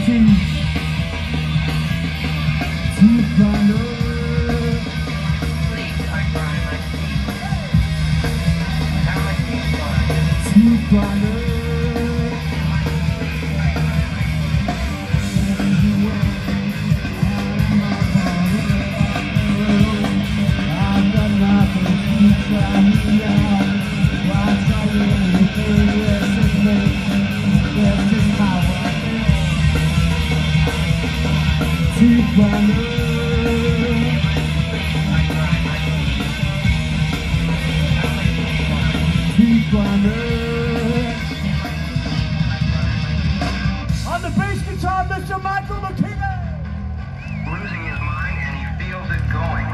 Teethgrinder. Teethgrinder. I've got nothing to try now. Why try anything? Yes, it's me. Yes, it's power. Teethgrinder. On the bass guitar, Mr. Michael McKinnon. Losing his mind and he feels it going.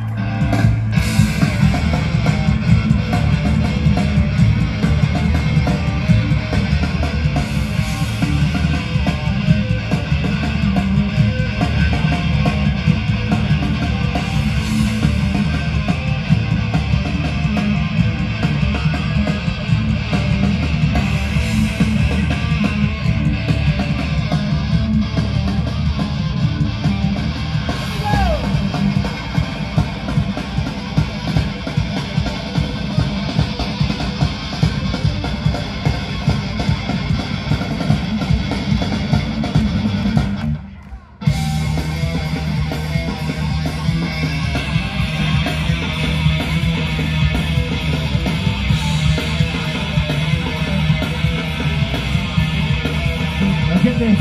Get this.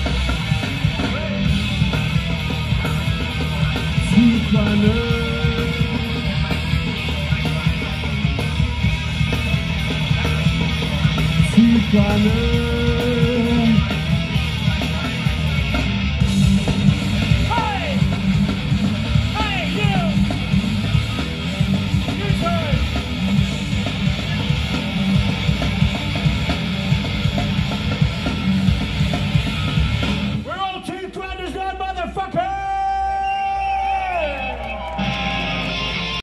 Teethgrinder. Teethgrinder.